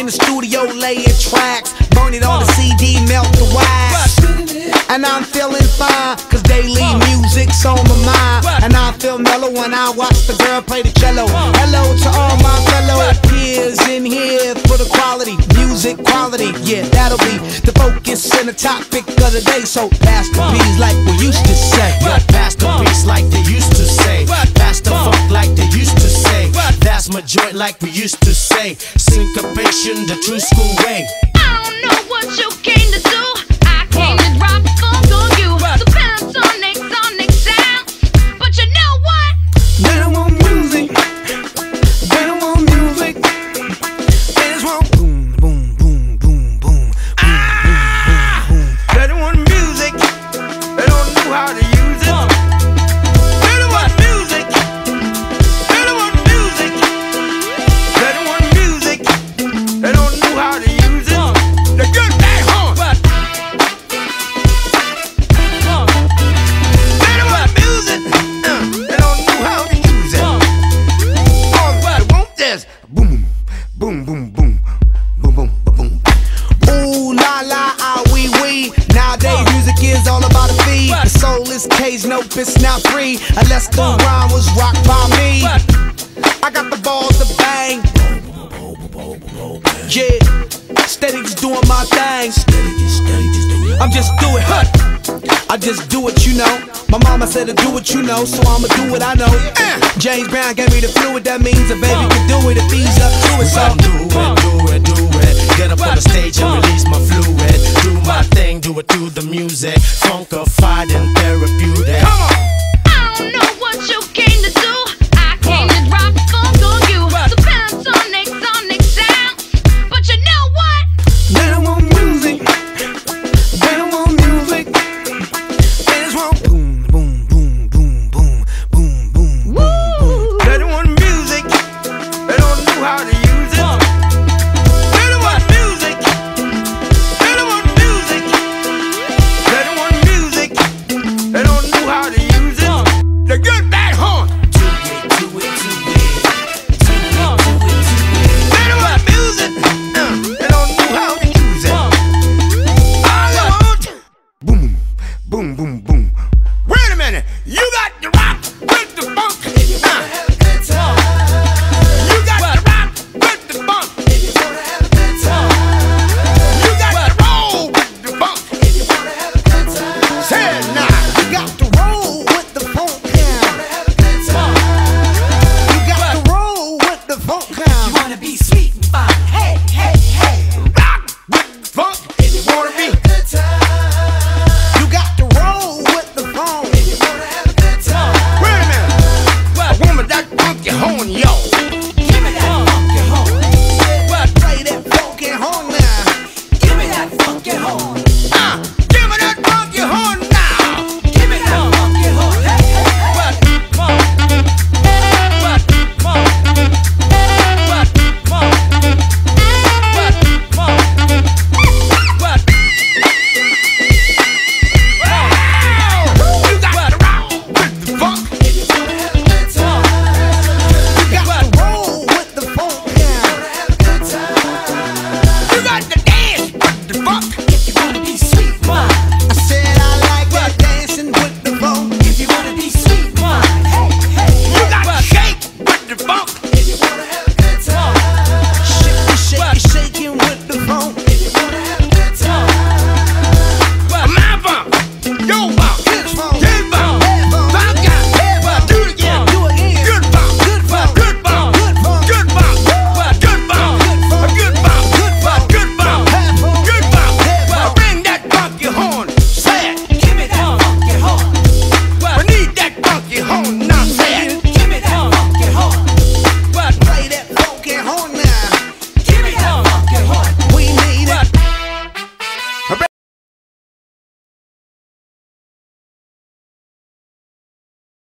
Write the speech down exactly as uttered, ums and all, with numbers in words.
in the studio laying tracks, burn it on the C D, melt the wax. And I'm feeling fine, cause daily music's on my mind. And I feel mellow when I watch the girl play the cello. Hello to all my fellow peers in here for the quality, music quality. Yeah, that'll be the focus and the topic of the day. So pass the beats like we used to say. Yo, pass the beats like they used to say. Pass the funk like they used to say. That's my joint like we used to say. Syncopation, the true school way. I don't know what you came to do. I came to drop funk on you. The pentatonic, sonic sounds. But you know what? They don't want music. They don't want music. They just want boom, boom, boom, boom, boom, ah! boom, boom, boom. They don't want music. They don't know how to use it. They don't want music. They don't want music. They don't want music. They don't know how to use it. They get that hard. They don't want music. Uh, they don't know how to use it. All they want is boom, boom, boom, boom, boom, boom, boom. Ooh la la, ah wee wee. Nowadays music is all about a fee. The soul is caged, nope, it's not free unless the rhyme was rocked by me. I got the balls to bang. Yeah, steady just doing my thing. I'm just doing, huh? I just do what you know. My mama said to do what you know, so I'ma do what I know. uh, James Brown gave me the fluid, that means a baby can do it if he's up to it. So do it, do it, do it. Get up on the stage and release my fluid. Do my thing, do it through the music. Funkified and